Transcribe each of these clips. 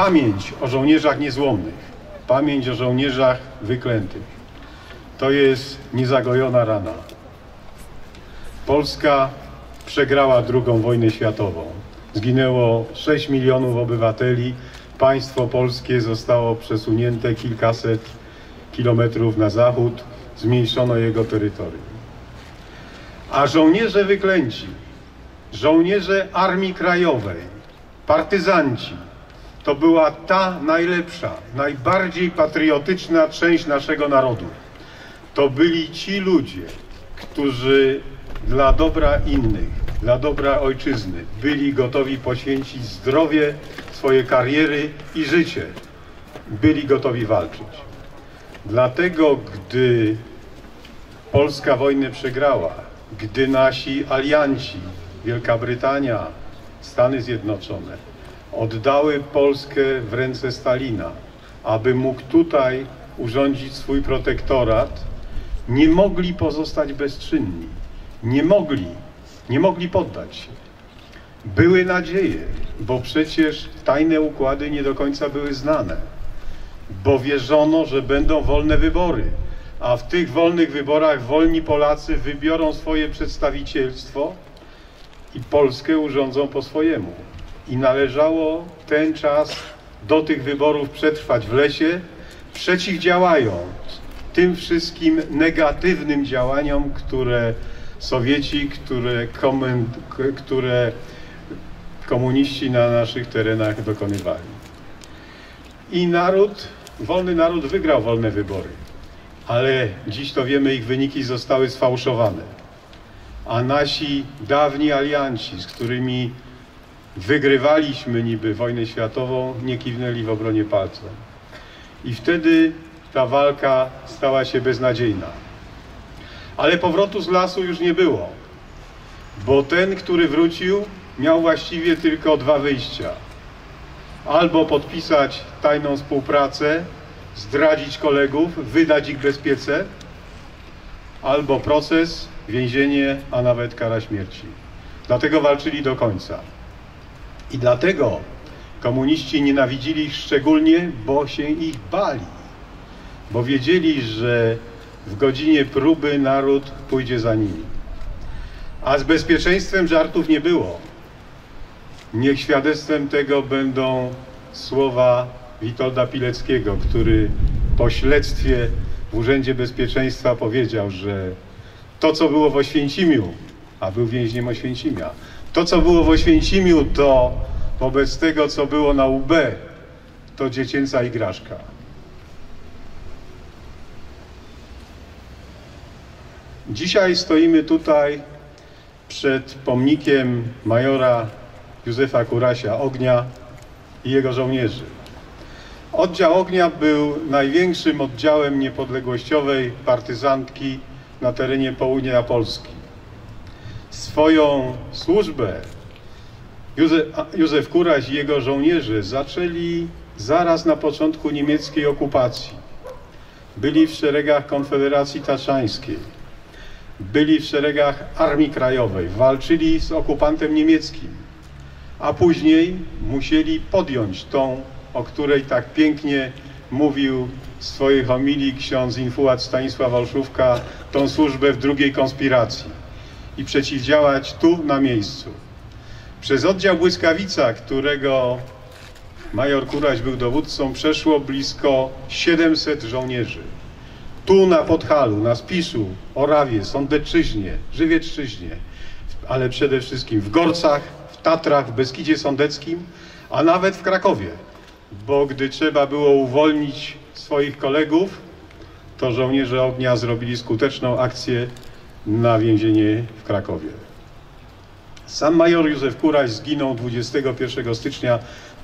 Pamięć o żołnierzach niezłomnych, pamięć o żołnierzach wyklętych, to jest niezagojona rana. Polska przegrała II wojnę światową. Zginęło 6 milionów obywateli. Państwo polskie zostało przesunięte kilkaset kilometrów na zachód. Zmniejszono jego terytorium. A żołnierze wyklęci, żołnierze Armii Krajowej, partyzanci, to była ta najlepsza, najbardziej patriotyczna część naszego narodu. To byli ci ludzie, którzy dla dobra innych, dla dobra ojczyzny byli gotowi poświęcić zdrowie, swoje kariery i życie. Byli gotowi walczyć. Dlatego, gdy Polska wojnę przegrała, gdy nasi alianci, Wielka Brytania, Stany Zjednoczone, oddały Polskę w ręce Stalina, aby mógł tutaj urządzić swój protektorat, nie mogli pozostać bezczynni. Nie mogli poddać się. Były nadzieje, bo przecież tajne układy nie do końca były znane, bo wierzono, że będą wolne wybory, a w tych wolnych wyborach wolni Polacy wybiorą swoje przedstawicielstwo i Polskę urządzą po swojemu. I należało ten czas do tych wyborów przetrwać w lesie, przeciwdziałając tym wszystkim negatywnym działaniom, które Sowieci, które komuniści na naszych terenach dokonywali. I wolny naród wygrał wolne wybory, ale dziś to wiemy, ich wyniki zostały sfałszowane. A nasi dawni alianci, z którymi wygrywaliśmy niby wojnę światową, nie kiwnęli w obronie palcem. I wtedy ta walka stała się beznadziejna. Ale powrotu z lasu już nie było, bo ten, który wrócił, miał właściwie tylko dwa wyjścia. Albo podpisać tajną współpracę, zdradzić kolegów, wydać ich bezpiece, albo proces, więzienie, a nawet kara śmierci. Dlatego walczyli do końca. I dlatego komuniści nienawidzili ich szczególnie, bo się ich bali. Bo wiedzieli, że w godzinie próby naród pójdzie za nimi. A z bezpieczeństwem żartów nie było. Niech świadectwem tego będą słowa Witolda Pileckiego, który po śledztwie w Urzędzie Bezpieczeństwa powiedział, że to, co było w Oświęcimiu, a był więźniem Oświęcimia, to, co było w Oświęcimiu, to wobec tego, co było na UB, to dziecięca igraszka. Dzisiaj stoimy tutaj przed pomnikiem majora Józefa Kurasia Ognia i jego żołnierzy. Oddział Ognia był największym oddziałem niepodległościowej partyzantki na terenie południa Polski. Swoją służbę Józef Kuraś i jego żołnierze zaczęli zaraz na początku niemieckiej okupacji. Byli w szeregach Konfederacji Tatrzańskiej, byli w szeregach Armii Krajowej, walczyli z okupantem niemieckim, a później musieli podjąć tą, o której tak pięknie mówił w swojej homilii ksiądz infułat Stanisław Olszówka, tą służbę w drugiej konspiracji i przeciwdziałać tu na miejscu. Przez oddział Błyskawica, którego major Kuraś był dowódcą, przeszło blisko 700 żołnierzy. Tu na Podhalu, na Spiszu, Orawie, Sądecczyźnie, Żywiecczyźnie, ale przede wszystkim w Gorcach, w Tatrach, w Beskidzie Sądeckim, a nawet w Krakowie, bo gdy trzeba było uwolnić swoich kolegów, to żołnierze Ognia zrobili skuteczną akcję na więzienie w Krakowie. Sam major Józef Kuraś zginął 21 stycznia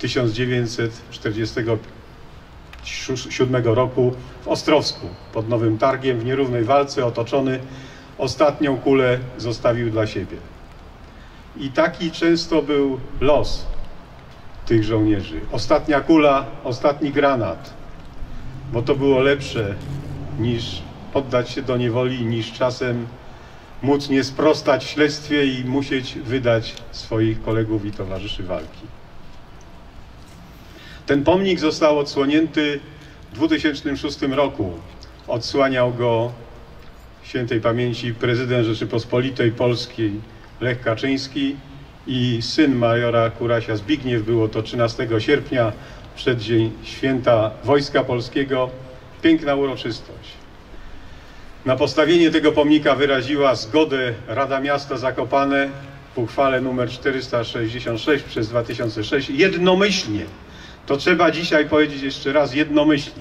1947 roku w Ostrowsku pod Nowym Targiem w nierównej walce, otoczony. Ostatnią kulę zostawił dla siebie. I taki często był los tych żołnierzy. Ostatnia kula, ostatni granat, bo to było lepsze niż poddać się do niewoli, niż czasem móc nie sprostać w śledztwie i musieć wydać swoich kolegów i towarzyszy walki. Ten pomnik został odsłonięty w 2006 roku. Odsłaniał go świętej pamięci prezydent Rzeczypospolitej Polskiej Lech Kaczyński i syn majora Kurasia Zbigniew. Było to 13 sierpnia, przeddzień święta Wojska Polskiego. Piękna uroczystość. Na postawienie tego pomnika wyraziła zgodę Rada Miasta Zakopane w uchwale nr 466 przez 2006 jednomyślnie. To trzeba dzisiaj powiedzieć jeszcze raz, jednomyślnie.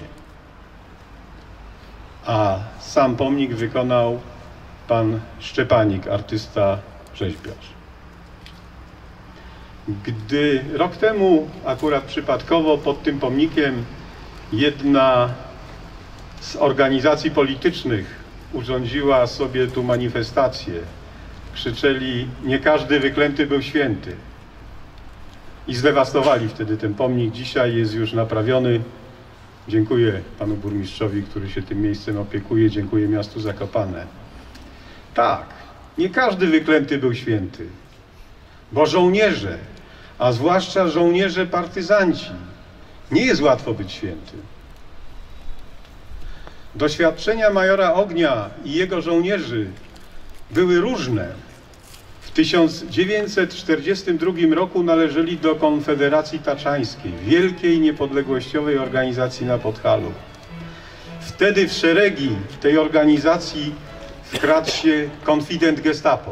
A sam pomnik wykonał pan Szczepanik, artysta, rzeźbiarz. Gdy rok temu akurat przypadkowo pod tym pomnikiem jedna z organizacji politycznych urządziła sobie tu manifestację, krzyczeli: nie każdy wyklęty był święty. I zdewastowali wtedy ten pomnik. Dzisiaj jest już naprawiony. Dziękuję panu burmistrzowi, który się tym miejscem opiekuje. Dziękuję miastu Zakopane. Tak, nie każdy wyklęty był święty, bo żołnierze, a zwłaszcza żołnierze partyzanci, nie jest łatwo być świętym. Doświadczenia majora Ognia i jego żołnierzy były różne. W 1942 roku należeli do Konfederacji Taczańskiej, wielkiej niepodległościowej organizacji na Podhalu. Wtedy w szeregi tej organizacji wkradł się konfident Gestapo.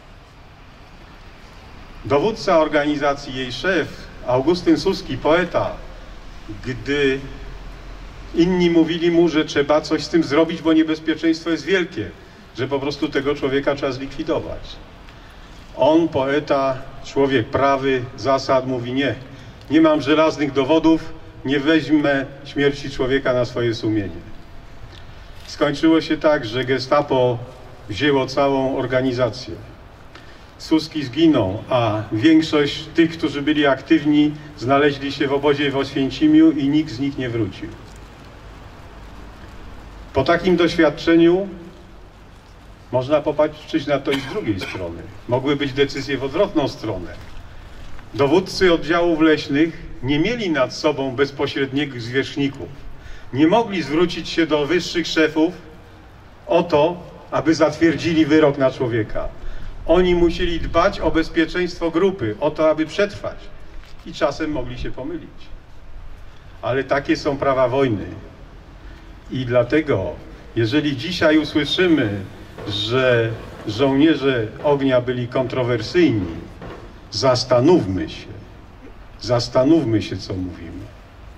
Dowódca organizacji, jej szef, Augustyn Suski, poeta, gdy inni mówili mu, że trzeba coś z tym zrobić, bo niebezpieczeństwo jest wielkie, że po prostu tego człowieka trzeba zlikwidować. On, poeta, człowiek prawy, zasad, mówi: nie mam żelaznych dowodów, nie weźmę śmierci człowieka na swoje sumienie. Skończyło się tak, że Gestapo wzięło całą organizację. Suski zginął, a większość tych, którzy byli aktywni, znaleźli się w obozie w Oświęcimiu i nikt z nich nie wrócił. Po takim doświadczeniu można popatrzeć na to i z drugiej strony. Mogły być decyzje w odwrotną stronę. Dowódcy oddziałów leśnych nie mieli nad sobą bezpośrednich zwierzchników. Nie mogli zwrócić się do wyższych szefów o to, aby zatwierdzili wyrok na człowieka. Oni musieli dbać o bezpieczeństwo grupy, o to, aby przetrwać. I czasem mogli się pomylić. Ale takie są prawa wojny. I dlatego, jeżeli dzisiaj usłyszymy, że żołnierze Ognia byli kontrowersyjni, zastanówmy się, co mówimy.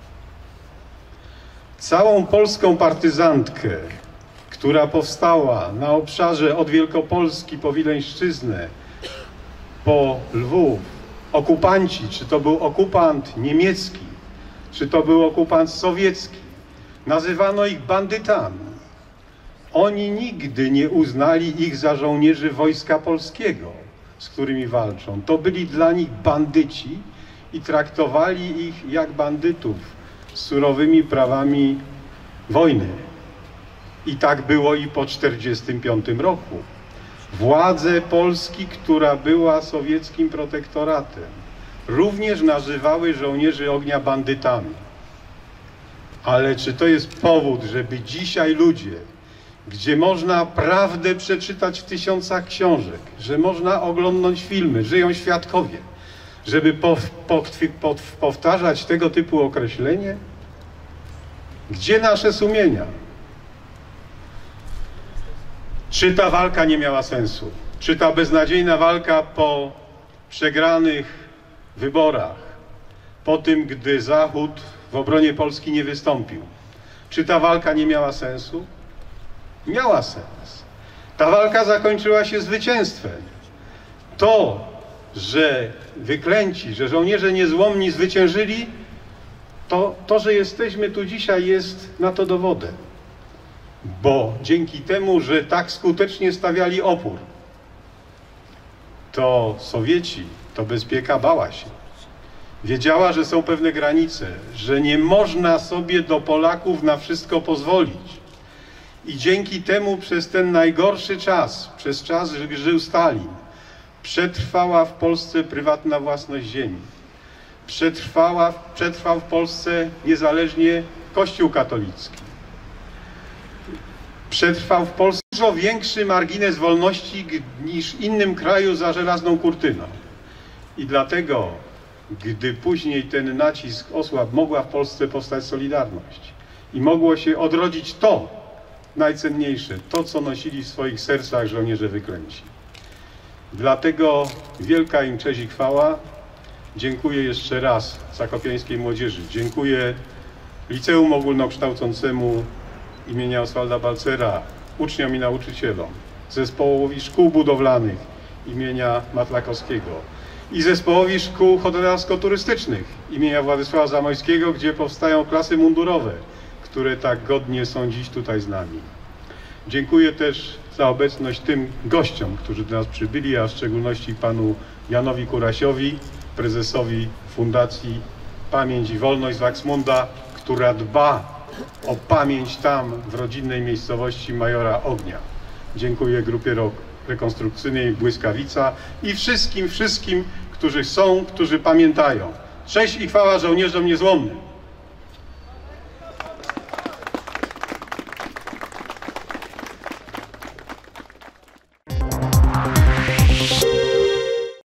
Całą polską partyzantkę, która powstała na obszarze od Wielkopolski po Wileńszczyznę, po Lwów, okupanci, czy to był okupant niemiecki, czy to był okupant sowiecki, nazywano ich bandytami. Oni nigdy nie uznali ich za żołnierzy Wojska Polskiego, z którymi walczą. To byli dla nich bandyci i traktowali ich jak bandytów z surowymi prawami wojny. I tak było i po 1945 roku. Władze Polski, która była sowieckim protektoratem, również nazywały żołnierzy Ognia bandytami. Ale czy to jest powód, żeby dzisiaj ludzie, gdzie można prawdę przeczytać w tysiącach książek, że można oglądać filmy, żyją świadkowie, żeby powtarzać tego typu określenie? Gdzie nasze sumienia? Czy ta walka nie miała sensu? Czy ta beznadziejna walka po przegranych wyborach, po tym, gdy Zachód w obronie Polski nie wystąpił, czy ta walka nie miała sensu? Miała sens. Ta walka zakończyła się zwycięstwem. To, że wyklęci, że żołnierze niezłomni zwyciężyli, to, że jesteśmy tu dzisiaj, jest na to dowodem. Bo dzięki temu, że tak skutecznie stawiali opór, to Sowieci, to bezpieka bała się. Wiedziała, że są pewne granice, że nie można sobie do Polaków na wszystko pozwolić. I dzięki temu przez ten najgorszy czas, przez czas, gdy żył Stalin, przetrwała w Polsce prywatna własność ziemi. przetrwał w Polsce niezależnie Kościół katolicki. Przetrwał w Polsce dużo większy margines wolności niż w innym kraju za żelazną kurtyną. I dlatego, gdy później ten nacisk osłabł, mogła w Polsce powstać Solidarność. I mogło się odrodzić to najcenniejsze, to co nosili w swoich sercach żołnierze wyklęci. Dlatego wielka im cześć i chwała. Dziękuję jeszcze raz zakopiańskiej młodzieży. Dziękuję Liceum Ogólnokształcącemu imienia Oswalda Balcera, uczniom i nauczycielom, zespołowi szkół budowlanych imienia Matlakowskiego i zespołowi szkół hotelarsko-turystycznych imienia Władysława Zamoyskiego, gdzie powstają klasy mundurowe, które tak godnie są dziś tutaj z nami. Dziękuję też za obecność tym gościom, którzy do nas przybyli, a w szczególności panu Janowi Kurasiowi, prezesowi Fundacji Pamięć i Wolność z Waksmunda, która dba o pamięć tam w rodzinnej miejscowości Majora Ognia. Dziękuję grupie rekonstrukcyjnej Błyskawica i wszystkim, którzy są, którzy pamiętają. Cześć i chwała żołnierzom niezłomnym.